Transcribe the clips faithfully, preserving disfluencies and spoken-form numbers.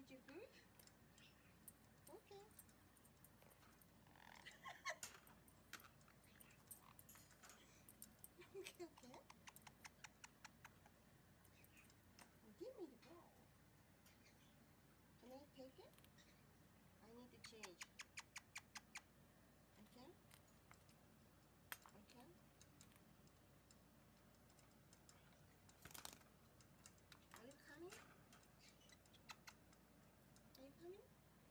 eat your food? Okay. Okay, okay. Well, give me the ball. Can I take it? I need to change. Okay? Okay? Are you coming? Are you coming?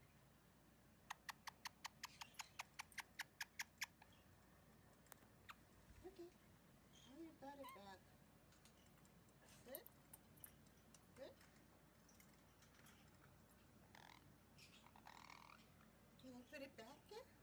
Okay. Now you got it back. Good? Good? Can I put it back there?